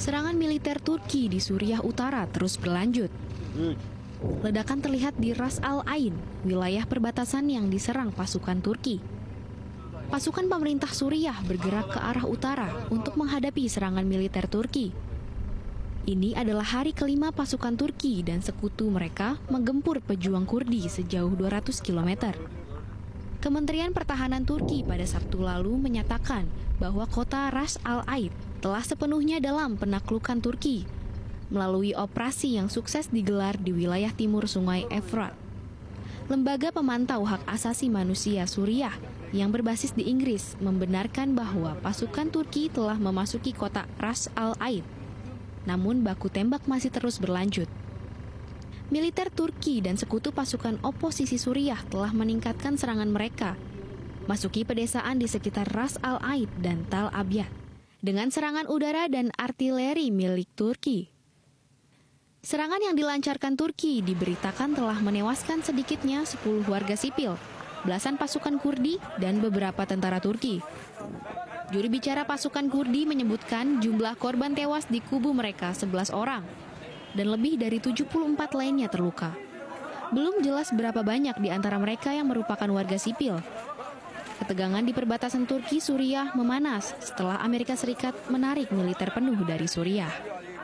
Serangan militer Turki di Suriah Utara terus berlanjut. Ledakan terlihat di Ras Al Ain, wilayah perbatasan yang diserang pasukan Turki. Pasukan pemerintah Suriah bergerak ke arah utara untuk menghadapi serangan militer Turki. Ini adalah hari kelima pasukan Turki dan sekutu mereka menggempur pejuang Kurdi sejauh 200 km. Kementerian Pertahanan Turki pada Sabtu lalu menyatakan bahwa kota Ras Al Ain telah sepenuhnya dalam penaklukan Turki melalui operasi yang sukses digelar di wilayah timur Sungai Efrat. Lembaga pemantau hak asasi manusia Suriah yang berbasis di Inggris membenarkan bahwa pasukan Turki telah memasuki kota Ras Al Ain. Namun baku tembak masih terus berlanjut. Militer Turki dan sekutu pasukan oposisi Suriah telah meningkatkan serangan mereka, masuki pedesaan di sekitar Ras Al Ain dan Tal Abyad, dengan serangan udara dan artileri milik Turki. Serangan yang dilancarkan Turki diberitakan telah menewaskan sedikitnya 10 warga sipil, belasan pasukan Kurdi, dan beberapa tentara Turki. Juru bicara pasukan Kurdi menyebutkan jumlah korban tewas di kubu mereka 11 orang, dan lebih dari 74 lainnya terluka. Belum jelas berapa banyak di antara mereka yang merupakan warga sipil. Ketegangan di perbatasan Turki-Suriah memanas setelah Amerika Serikat menarik militer penuh dari Suriah.